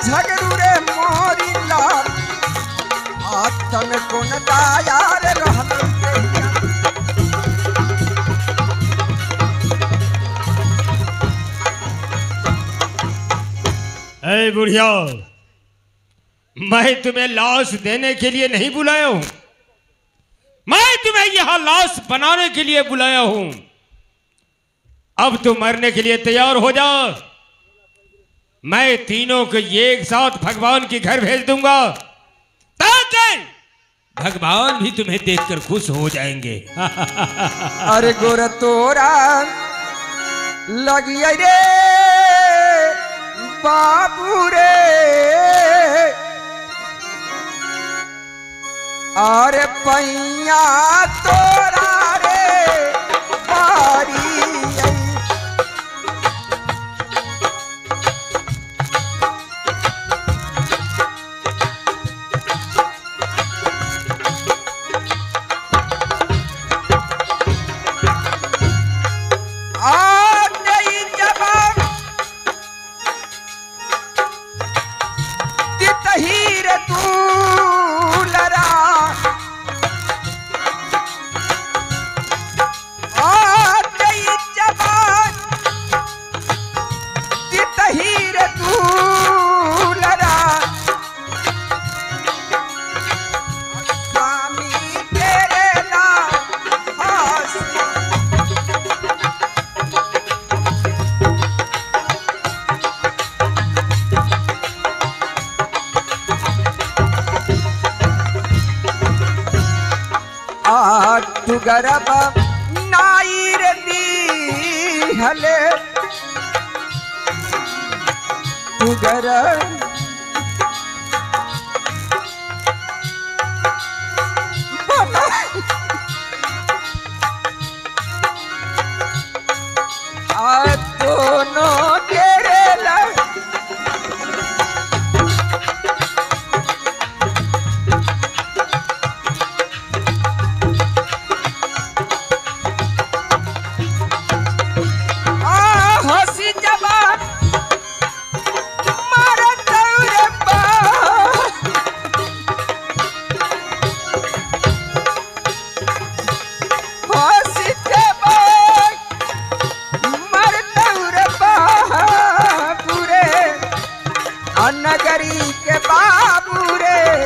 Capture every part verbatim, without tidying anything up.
झगड़ू रे मोरी लाल आतन कोन दाया रे रहल ऐ बुढ़िया, मैं तुम्हें लाश देने के लिए नहीं बुलाया हूं, मैं तुम्हें यहां लाश बनाने के लिए बुलाया हूं। अब तुम मरने के लिए तैयार हो जा। मैं तीनों को एक साथ भगवान के घर भेज दूंगा ताकि भगवान भी तुम्हें देखकर खुश हो जाएंगे। अरे गोर तोरा लगिया रे बाबू रे, अरे पैया तोरा रे पारी तू गरब नाईर दी हले तू गरब आ दोनों तेरे लग नगरी के बाबू रे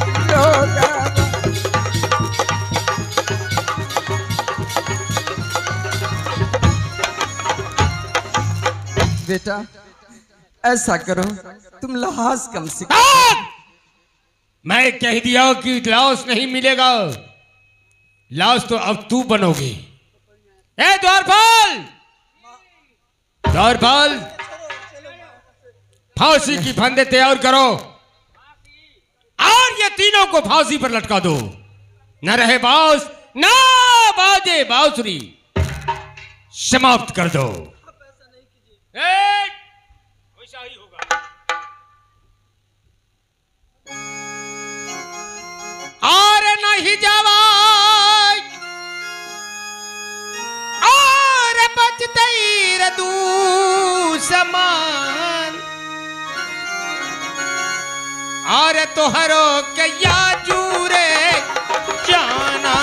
बेटा, ऐसा करो तुम लाश कम से कम। मैं कह दिया कि लाश नहीं मिलेगा, लाश तो अब तू बनोगी। ए द्वारपाल, द्वारपाल, फांसी की फंदे तैयार करो और ये तीनों को फांसी पर लटका दो। न रहे बांस न बाजे बांसुरी, समाप्त कर दो। वैसा ही होगा। और नहीं जावा और बचते दू समान और तोहरो के याजूरे जाना।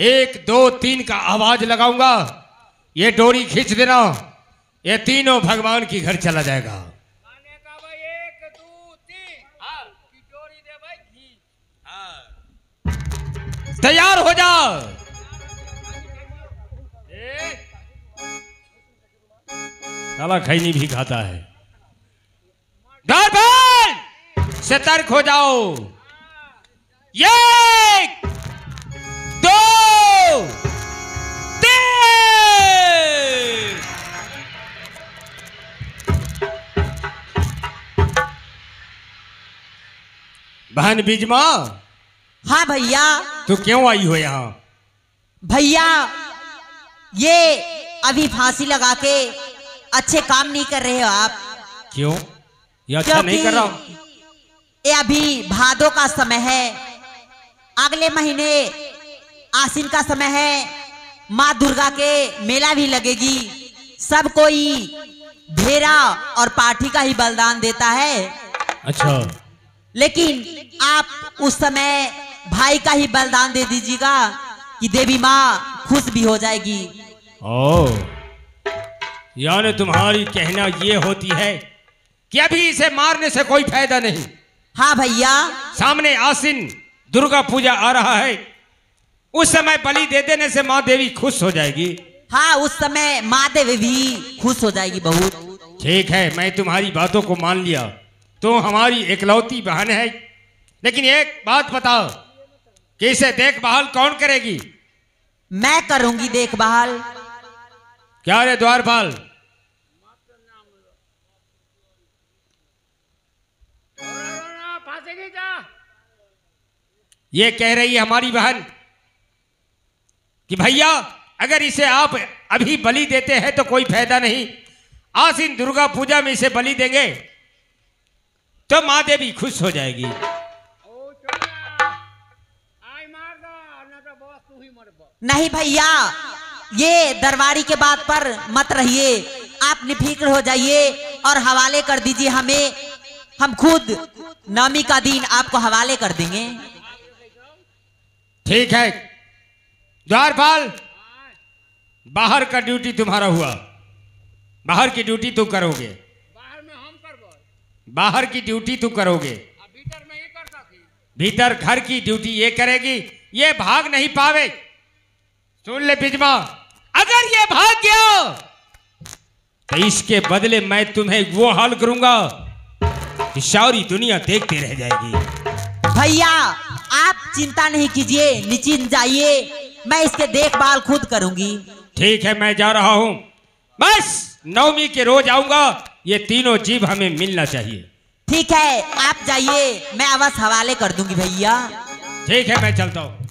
एक दो तीन का आवाज लगाऊंगा, ये डोरी खींच देना, ये तीनों भगवान की घर चला जाएगा। का भाई एक दो तीन हाँ की डोरी दे भाई घी हाँ तैयार हो जा। काला खैनी भी खाता है। दरबार सतर्क हो जाओ। एक दो तीन। बहन बीजमा, हाँ भैया। तू क्यों आई हो यहाँ? भैया ये अभी फांसी लगा के अच्छे काम नहीं कर रहे हो आप। क्यों? ये अच्छा नहीं कर रहा हूं? ये अभी भादों का समय है, अगले महीने आसिन का समय है, माँ दुर्गा के मेला भी लगेगी। सब कोई भेरा और पाठी का ही बलिदान देता है। अच्छा, लेकिन आप उस समय भाई का ही बलिदान दे दीजिएगा कि देवी माँ खुश भी हो जाएगी। ओ, यानी तुम्हारी कहना ये होती है कि अभी इसे मारने से कोई फायदा नहीं। हाँ भैया। सामने आसिन दुर्गा पूजा आ रहा है, उस समय बलि दे देने से माँ देवी खुश हो जाएगी। हाँ, उस समय माँ देवी भी खुश हो जाएगी बहुत। ठीक है, मैं तुम्हारी बातों को मान लिया। तो हमारी इकलौती बहन है, लेकिन एक बात बताओ कि इसे देखभाल कौन करेगी? मैं करूंगी देखभाल। क्या रे द्वारपाल? ये कह रही है हमारी बहन कि भैया अगर इसे आप अभी बलि देते हैं तो कोई फायदा नहीं, आसिन दुर्गा पूजा में इसे बलि देंगे तो माँ देवी खुश हो जाएगी। नहीं भैया, ये दरबारी के बात पर मत रहिए, आप निफिक्र हो जाइए और हवाले कर दीजिए हमें। हम खुद नवमी का दिन आपको हवाले कर देंगे। ठीक है द्वारपाल, बाहर का ड्यूटी तुम्हारा हुआ, बाहर की ड्यूटी तुम करोगे। बाहर में हम करबो। बाहर की ड्यूटी तुम करोगे, भीतर में ये करता थी। भीतर घर की ड्यूटी ये करेगी। ये भाग नहीं पावे। सुन ले बिजमा, अगर ये भाग गया तो इसके बदले मैं तुम्हें वो हाल करूंगा कि सारी दुनिया देखते रह जाएगी। भैया आप चिंता नहीं कीजिए, निश्चिंत जाइए, मैं इसके देखभाल खुद करूंगी। ठीक है, मैं जा रहा हूं, बस नवमी के रोज आऊंगा। ये तीनों जीव हमें मिलना चाहिए। ठीक है, आप जाइए, मैं अवश्य हवाले कर दूंगी भैया। ठीक है, मैं चलता हूं।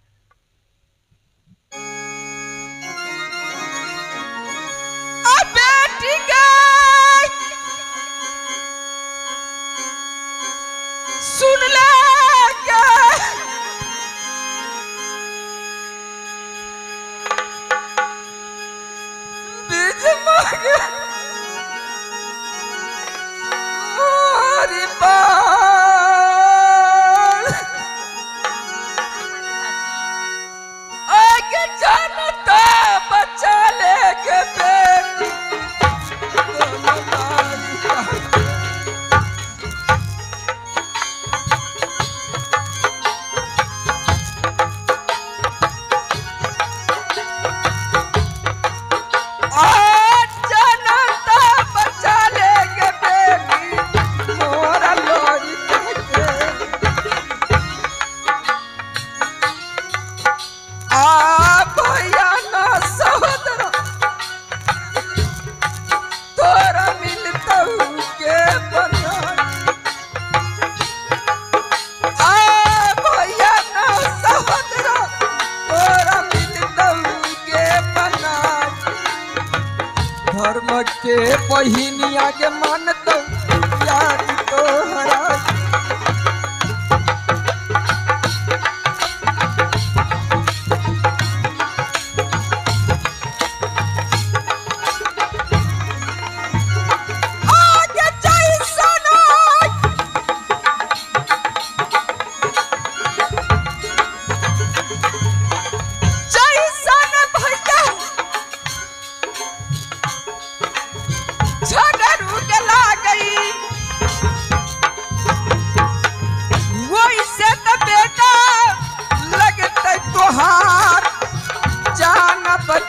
सुन ले क्या बीज मांगे मोरी बाल आगे जानता बचा लेके बेटी के बहिनिया के मन तो याद तो हरा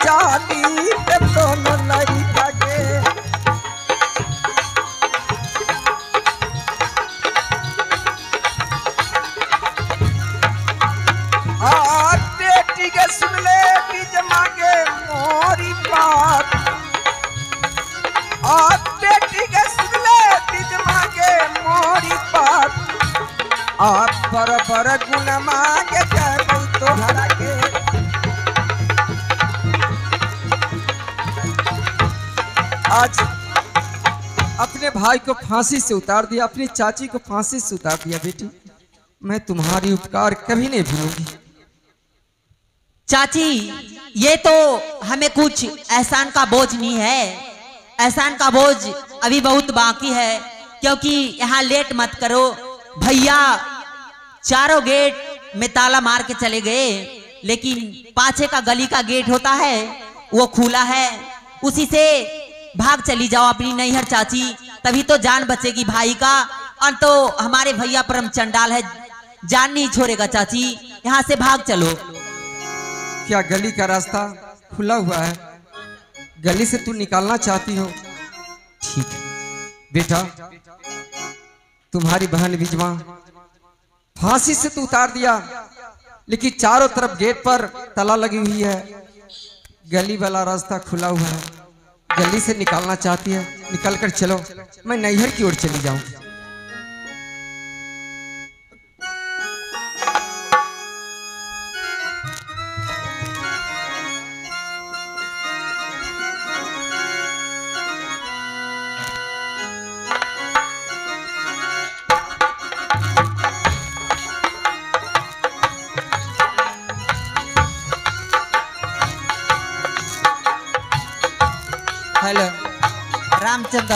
चाली पे दोनों लड़का के आ बेटी के सुन ले बीज मांगे मोरी बात आ बेटी के सुन ले बीज मांगे मोरी बात आप पर पर गुण मांगे करूं तोहरा के आज अपने भाई को फांसी से उतार दिया, अपनी चाची को फांसी से उतार दिया। बेटी मैं तुम्हारी उपकार कभी नहीं भूलूंगी। चाची ये तो हमें कुछ एहसान का बोझ नहीं है, एहसान का बोझ अभी बहुत बाकी है, क्योंकि यहाँ लेट मत करो। भैया चारों गेट में ताला मार के चले गए, लेकिन पाछे का गली का गेट होता है वो खुला है, उसी से भाग चली जाओ अपनी नैहर चाची, तभी तो जान बचेगी भाई का। और तो हमारे भैया परम चंडाल है, जान नहीं छोड़ेगा चाची, यहाँ से भाग चलो। क्या गली का रास्ता खुला हुआ है? गली से तू निकालना चाहती हो? ठीक है बेटा, तुम्हारी बहन विजमा फांसी से तू उतार दिया, लेकिन चारों तरफ गेट पर ताला लगी हुई है, गली वाला रास्ता खुला हुआ है। गली से निकालना चाहती है, निकल कर चलो, मैं नैहर की ओर चली जाऊं। हेलो रामचंद्र,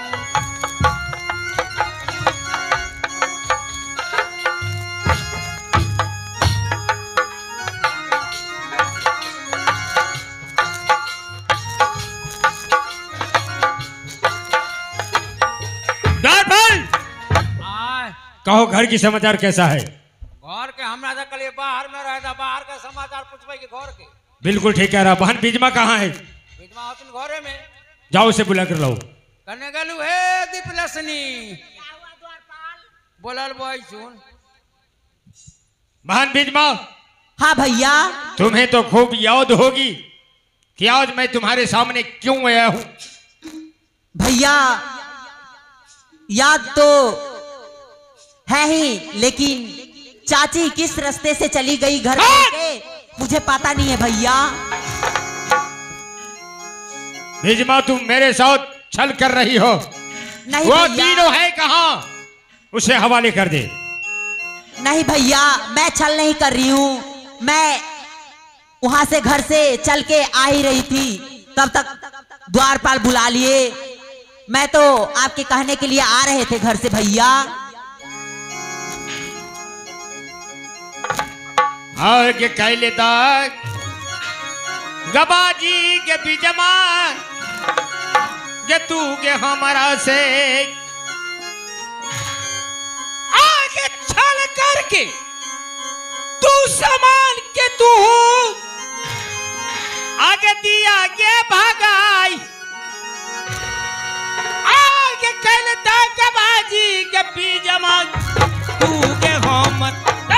कहो घर की समाचार कैसा है? घर के हमरा तो कल बाहर में रहता, बाहर का समाचार पूछबे के घर के। बिल्कुल ठीक कह रहा। बहन बीजमा कहाँ है? बीजमा अपन घरे में। जाओ उसे बुला कर लाओ। कने गलू हे दीपलसनी बोलल बोई सुन। बहन बीजमा, हाँ भैया। तुम्हें तो खूब याद होगी कि आज मैं तुम्हारे सामने क्यों आया हूं। भैया याद तो है ही, लेकिन चाची किस रास्ते से चली गई घर के मुझे पता नहीं है भैया। बीजमा तुम मेरे साथ छल कर रही हो। नहीं वो भैया, तीनों है कहाँ? उसे हवाले कर दे। नहीं भैया, मैं छल नहीं कर रही हूँ, मैं वहां से घर से चल के आ ही रही थी, तब तक द्वारपाल बुला लिए। मैं तो आपके कहने के लिए आ रहे थे घर से भैया। और के कैले तक गबाजी के बीजमा के तू के हमारा से आगे छल करके तू समान के तू आगे दिया के भागाई। आगे कैले तक गबाजी के बीजमा तू के हम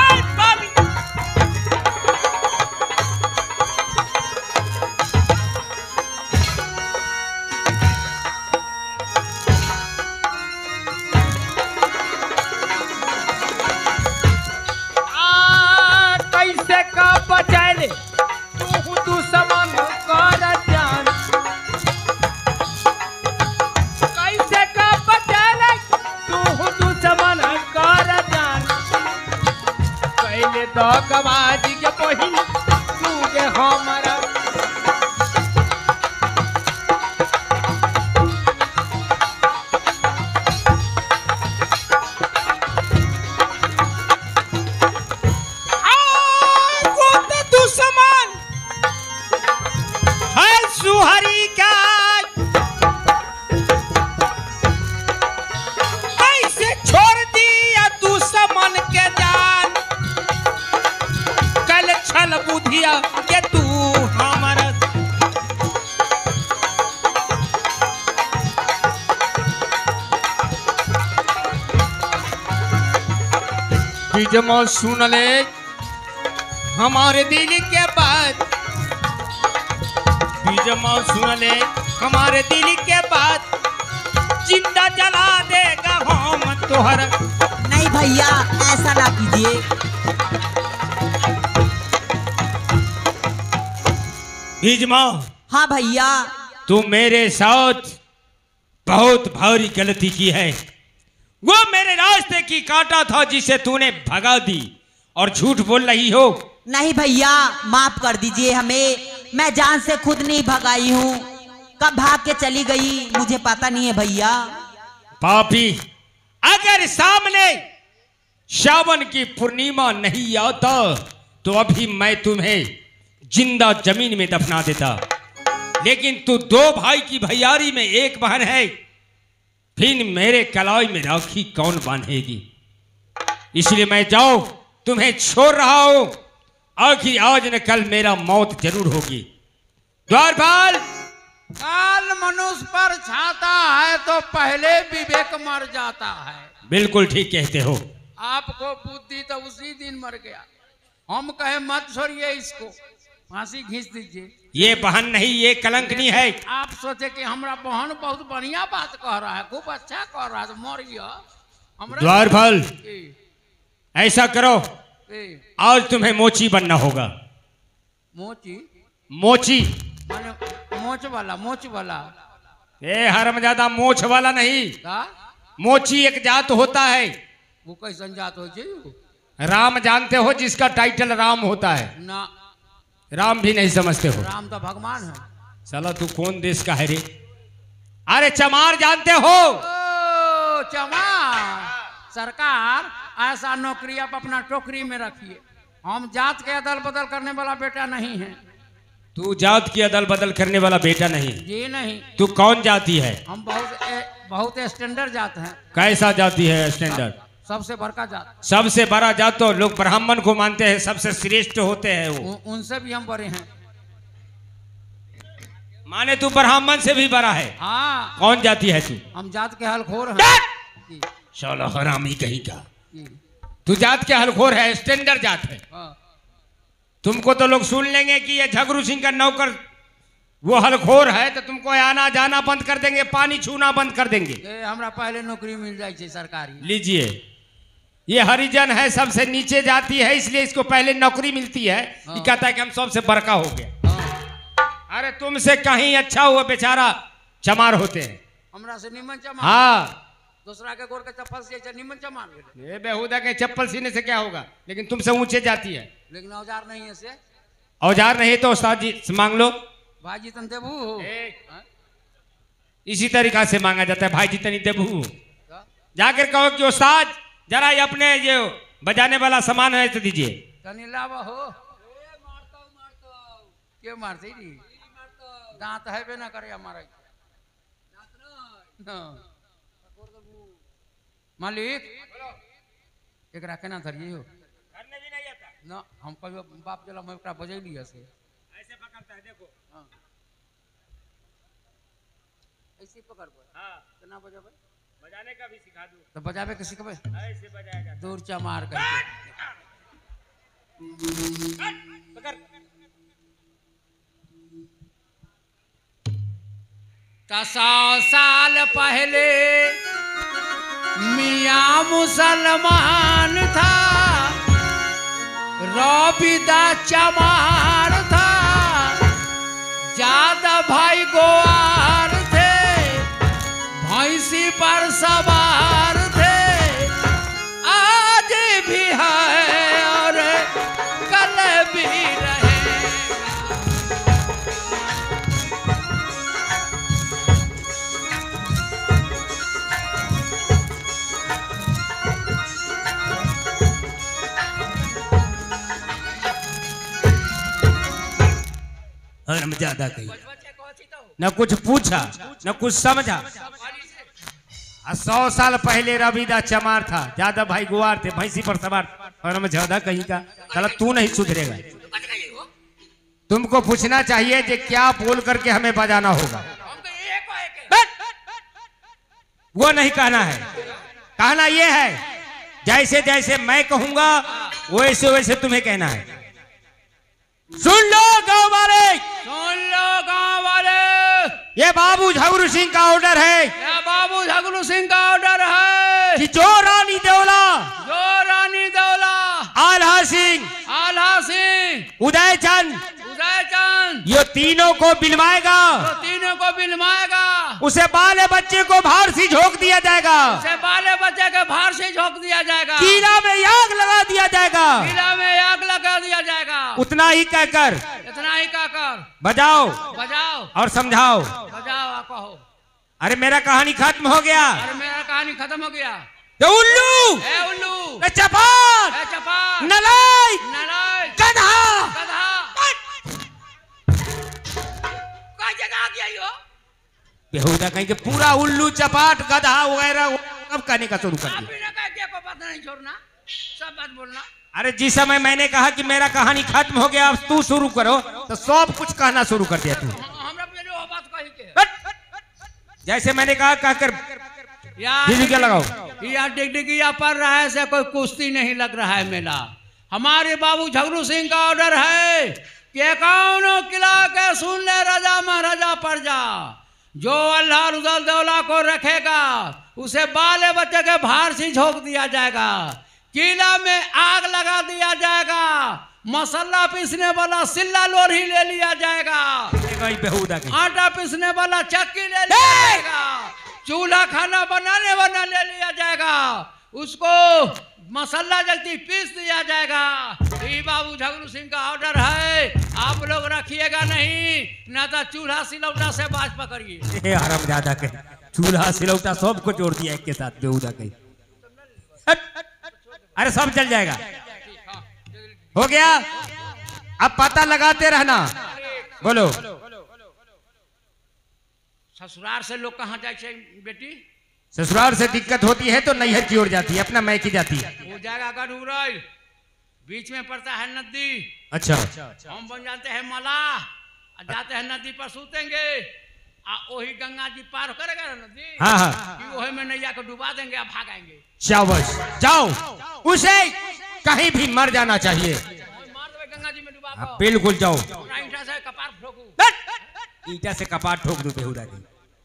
बचाले तू तू समान कर जान। कैसे का बचाले तू तू समान कर जान। पहले तो गवाजी के पहिन तू के हमारा सुहरी का कैसे छोड़ दिया तू समन के जान। कल छल बुधिया के तू बीजमा सुन ले हमारे दिल के बात, बीजमा सुन ले हमारे दिल के बात, जिंदा जला देगा हम तोहर। नहीं भैया ऐसा ना कीजिए। बीजमा हाँ भैया। तू मेरे साथ बहुत भारी गलती की है। वो मेरे रास्ते की कांटा था जिसे तूने भगा दी और झूठ बोल रही हो। नहीं भैया माफ कर दीजिए हमें, मैं जान से खुद नहीं भगाई हूँ, कब भाग के चली गई मुझे पता नहीं है भैया। पापी, अगर सामने श्रावण की पूर्णिमा नहीं आता तो अभी मैं तुम्हें जिंदा जमीन में दफना देता, लेकिन तू दो भाई की भैयारी में एक बहन है, फिर मेरे कलाई में राखी कौन बांधेगी? इसलिए मैं जाओ तुम्हें छोड़ रहा हूं, आखिर आज न कल मेरा मौत जरूर होगी। द्वारपाल, काल मनुष्य पर छाता है तो पहले विवेक मर जाता है। बिल्कुल ठीक कहते हो। आपको बुद्धि तो उसी दिन मर गया। हम कहे मत छोड़िए इसको, फांसी खींच दीजिए। ये बहन नहीं, ये कलंकनी है। आप सोचे कि हमारा बहन बहुत बढ़िया बात कह रहा है, खूब अच्छा कह रहा है, तो मर गया। द्वारपाल, ऐसा करो, ए, आज तुम्हें मोची बनना होगा। मोची मोची माने मोच वाला, मोच वाला। ए हरमजादा, मोछ वाला नहीं, का? मोची एक जात होता है। वो कैसन जात हो जी? राम जानते हो, जिसका टाइटल राम होता है। ना, राम भी नहीं समझते हो? राम तो भगवान है। साला तू कौन देश का है रे? अरे चमार जानते हो? ओ चमार। सरकार ऐसा नौकरी आप अपना टोकरी में रखिए। हम जात के अदल बदल करने वाला बेटा नहीं है। तू जात की अदल बदल करने वाला बेटा नहीं? जी नहीं। तू कौन जाति है? हम बहुत ए, बहुत स्टैंडर्ड जात हैं। कैसा जाति है स्टैंडर्ड? सबसे बड़का जात। सबसे बड़ा जात तो लोग ब्राह्मण को मानते हैं, सबसे श्रेष्ठ होते हैं वो। उ, उनसे भी हम बड़े हैं। माने तू ब्राह्मण से भी बड़ा है? हाँ। कौन जाति है तू? हम जात के हलखोर हैं। शाला हरामी कहीं का। जी। तू जात के हलखोर है, स्टैंडर्ड जात है। हाँ। तुमको तो लोग सुन लेंगे कि ये झगरू सिंह का नौकर वो हलखोर है, तो तुमको आना जाना बंद कर देंगे, पानी छूना बंद कर देंगे। ए, हमरा पहले नौकरी मिल जाए सरकारी। लीजिए, ये हरिजन है, सबसे नीचे जाती है, इसलिए इसको पहले नौकरी मिलती है। हाँ। ये कहता है कि हम सबसे बड़का हो गया। हाँ। अरे तुमसे कहीं अच्छा हुआ, बेचारा चमार होते हैं। हमरा से निमन चमार। हाँ, दूसरा के गोर के चप्पल से निमन चमार गेले। ये बेहुदा के चप्पल सीने से क्या होगा, लेकिन तुमसे ऊंचे जाती है। लेकिन औजार नहीं है से। औजार नहीं तो उस्ताद जी से मांग लो। भाजी तन देबू हो। हाँ? इसी तरीका से मांगा जाता है, भाई जी तनी देबू। का? जाकर कहो कि उस्ताद जरा ये अपने ये बजाने वाला सामान है तो दीजिए। तनी लावा हो। के मारते री? दांत है बे ना करे हमारा। मालिक एक रखे ना धरिए हो। करने भी नहीं आता ना हम कभी बाप जला मैं एकरा बजैली से। ऐसे पकड़ता है, देखो। हाँ। ऐसे पकड़ पर। हाँ, तो ना बजाबे? बजाने का भी सिखा दूं। तो बजाबे के सिखबे? ऐसे बजाया जाता दूर चमार करके। है। पकड़। का सौ साल पहले मियाँ मुसलमान था, रबिदा चमार था, ज्यादा भाई गोवार थे, भैंसी पर सवार थे, आज भी है और कल भी रहे। हरमजादा कहीं, न कुछ पूछा न कुछ समझा। सौ साल पहले रविदा चमार था, ज्यादा भाई गुआर थे, भैंसी पर सवार। हरमजादा कहीं का, साला तू नहीं सुधरेगा। तुमको पूछना चाहिए कि क्या बोल करके हमें बजाना होगा। वो नहीं कहना है, कहना ये है जैसे जैसे मैं कहूंगा वैसे वैसे तुम्हें कहना है। सुन लो गांव वाले, सुन लो गांव वाले, ये बाबू झगरू सिंह का ऑर्डर है, ये बाबू झगरू सिंह का ऑर्डर है कि जो रानी देवला, जो रानी दौला, आल्हा सिंह, आल्हा सिंह, उदय चंद, उदय चंद, ये तीनों को बिलवाएगा, तो तीनों को बिलवाएगा, उसे बाले बच्चे को भार से झोंक दिया जाएगा, उसे बाले बच्चे के भार से झोंक दिया जाएगा, कीला में आग लगा दिया जाएगा, किला में आग लगा दिया जाएगा। उतना ही कहकर इतना ही कहकर बजाओ बजाओ और समझाओ। बजाओ और कहो। अरे मेरा कहानी खत्म हो गया। अरे मेरा कहानी खत्म हो गया। तो उल्लू, ए उल्लू, ए चपाट, ए चपाट, नलायक, नालायक, गधा, गधा, कई जगह आ गया यो? बेहुदा कहीं के पूरा उल्लू चपाट गधा वगैरह अब कहने का शुरू कर आप दिया। भी ना कह के को बात नहीं छोड़ना, सब बात बोलना। अरे जिस समय मैंने कहा कि मेरा कहानी खत्म हो गया अब तू शुरू करो, तो सब कुछ कहना शुरू कर दिया तू। हमरा पहले वो बात कही के। जैसे मैंने कहा कहकर यार दीदी क्या लगाओ। यार डिगडिगिया पर रहा है से कोई कुश्ती नहीं लग रहा है मेला। हमारे बाबू झगरू सिंह का ऑर्डर है कि कौनो किला के सुन ले राजा महाराजा पर जा, जो अल्लाह रुदल दौला को रखेगा उसे बाले बच्चे के भार से झोंक दिया जाएगा, किला में आग लगा दिया जाएगा, मसाला पीसने वाला सिल्ला लोरी ले लिया जाएगा, बेहुदा की आटा पीसने वाला चक्की ले लिया जाएगा, चूल्हा खाना बनाने वाला ले लिया जाएगा, उसको मसाला जल्दी पीस दिया जाएगा। ये बाबू झगरू सिंह का ऑर्डर है, आप लोग रखिएगा नहीं, ना तो चूल्हा सिलौटा से बाज पकड़िए। हरामजादा के चूल्हा सिलौटा सबको जोड़ दिया एक के साथ बेहुदा के। अरे सब चल जाएगा। हो गया, अब पता लगाते रहना। बोलो। ससुराल से लोग कहाँ जाए बेटी? ससुराल से दिक्कत होती है तो नैहर की ओर जाती है, अपना मैके जाती है। वो जाएगा अगर उड़ल, बीच में पड़ता है नदी। अच्छा, हम बन जाते हैं मलाह, जाते हैं नदी पर सूतेंगे, आ वही गंगा जी पार करेगा ना नदी, हाँ हाँ, कि वही में नैया को डुबा देंगे, आप भागेंगे। शाबाश, जाओ, उसे कहीं भी मर जाना चाहिए। मार देवे गंगा जी में डुबा हाँ, बिल्कुल जाओ। ईंटा से कपार ठोकू, ईटा से कपाट ठोक दो बेहुदा की।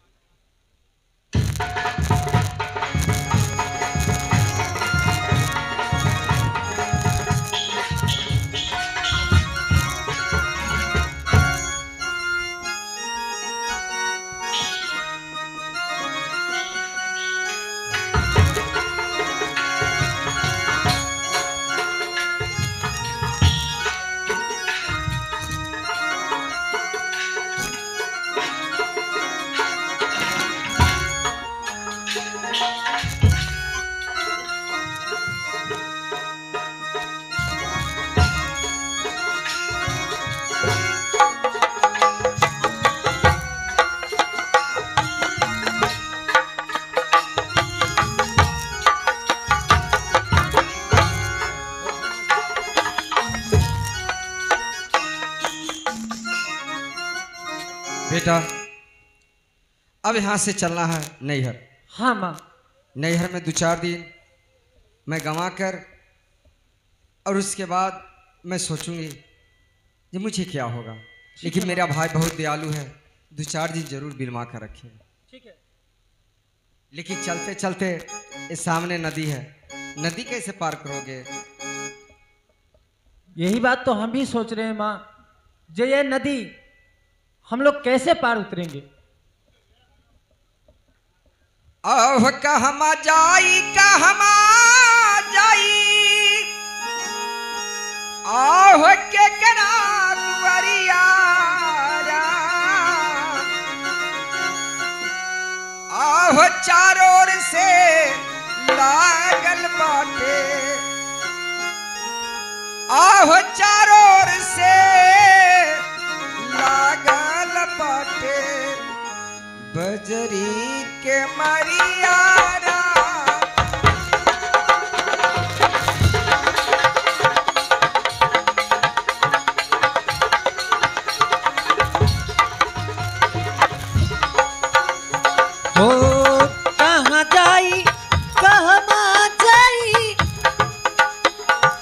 बेटा अब यहाँ से चलना है नैहर। हाँ माँ। नैहर में दो चार दिन मैं गंवा कर और उसके बाद मैं सोचूंगी कि मुझे क्या होगा, लेकिन मेरा भाई बहुत दयालु है, दो चार दिन जरूर बिलवा कर रखे। ठीक है। लेकिन चलते चलते इस सामने नदी है, नदी कैसे पार करोगे? यही बात तो हम भी सोच रहे हैं माँ, जो ये नदी हम लोग कैसे पार उतरेंगे? आह कहमा जाई कहमा जाई, आह के करा दुआरिया, आह चारों ओर से लागल बाटे, आह चारों ओर से लागल बाटे, बजरी के मरियारा। हो कहाँ जाई कहमा जाई,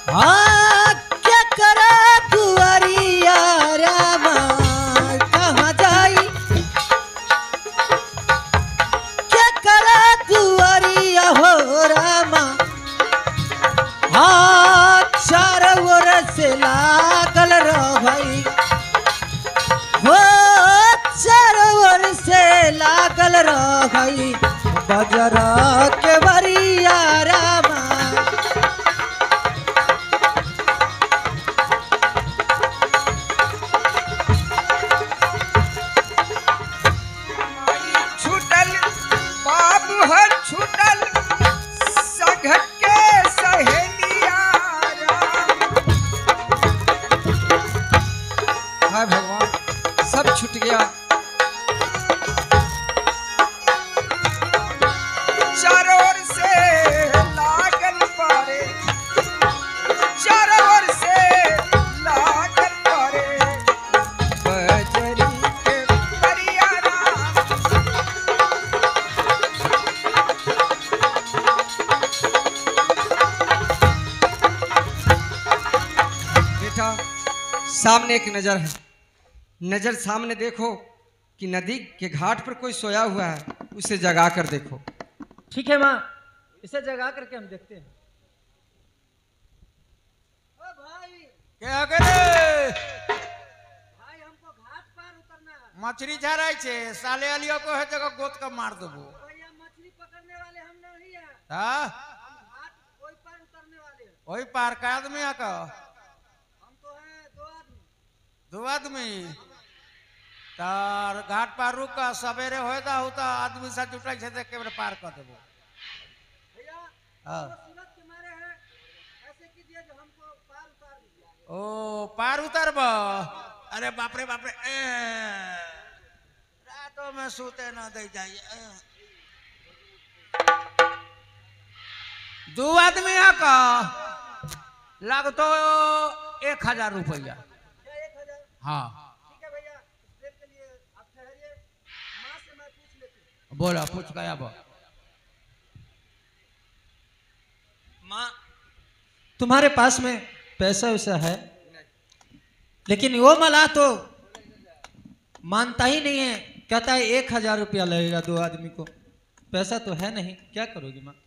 हाँ क्या करा दुआरिया रामा कहाँ जाई, क्या करा दुआरिया हो रामा। हाँ चारों ओर से लागल रही हो, चारों ओर से लागल रही बजरा के बरिया रामा। छूटल बाबू है छूटल सघट के सहेलिया हाय भगवान सब छूट गया। चारों ओर से लागल पारे, चारों ओर से लागल पारे बजरी के बरिया बेटा सामने एक नजर है, नजर सामने देखो कि नदी के घाट पर कोई सोया हुआ है, उसे जगा कर देखो। ठीक है माँ, इसे जगा करके हम देखते हैं। ओ भाई, क्या करे भाई हमको घाट पार उतरना है। मछली झराई छे साले अलियो को है जगह गोत का मार देबो। भैया मछली पकड़ने वाले हम नहीं है, हाँ हम घाट कोई पार उतरने वाले हैं। वही पार का आदमी है का हम तो हैं दो आदमी। दो आदमी तार घाट पार रुक का सवेरे होता होता आदमी से जुटाई छे देख के पार कर देबो। भैया हाँ वो सूरज के मारे हैं, ऐसे कीजिए जो हमको पार उतार दीजिए। ओ पार उतरब। अरे बाप रे बाप रे ए, रातों में सूते ना दे जाइए। दो आदमी है का लग तो एक हजार रुपया। क्या एक हजार? हाँ ठीक है भैया, इस देर के लिए आप ठहरिए, माँ से मैं पूछ लेती हूँ। बोला पूछ गया बा। माँ तुम्हारे पास में पैसा वैसा है, लेकिन वो मला तो मानता ही नहीं है, कहता है एक हजार रुपया लगेगा दो आदमी को। पैसा तो है नहीं, क्या करोगी माँ?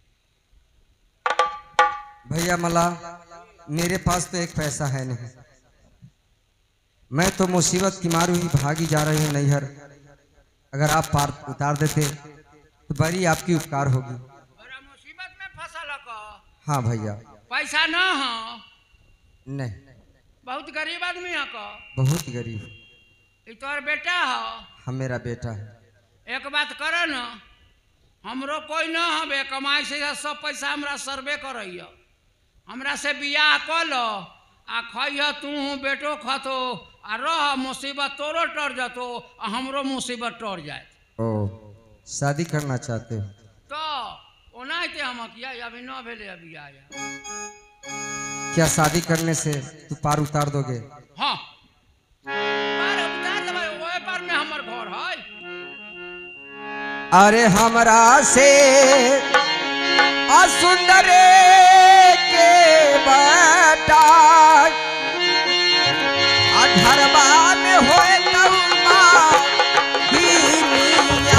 भैया मला मेरे पास तो एक पैसा है नहीं, मैं तो मुसीबत की मारू ही भागी जा रही हूँ नैहर। अगर आप पार उतार देते तो बड़ी आपकी उपकार होगी। बड़ा मुसीबत में फसल का। हाँ भैया। पैसा ना हो, नहीं बहुत गरीब आदमी है का। बहुत गरीब। ई तोर बेटा हो। हम मेरा बेटा है। एक बात करे न, हमरो कोई न हवे कमाई से सब पैसा हमरा सर्वे करैया। हमरा से बियाह कर लो आ खइह तू बेटो खतो आ रह, मुसीबत तोरो टर जतो आ हमरो मुसीबत टर जाए। ओ शादी करना चाहते हो? तो ओनाहिते हम किया अभी न भेले अभी आया। क्या शादी करने से तू पार उतार दोगे? हाँ पार उतार देबै, ओए पार में हमर घर है। अरे हमरा से असुंदर के बेटा घरबा में होए तौबा दीनिया।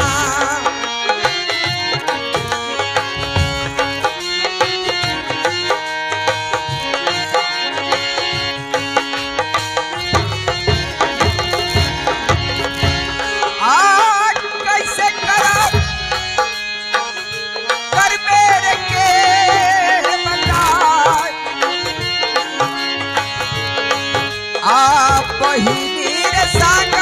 आज कैसे करब कर मेरे के बता, आप बहिनी रे संग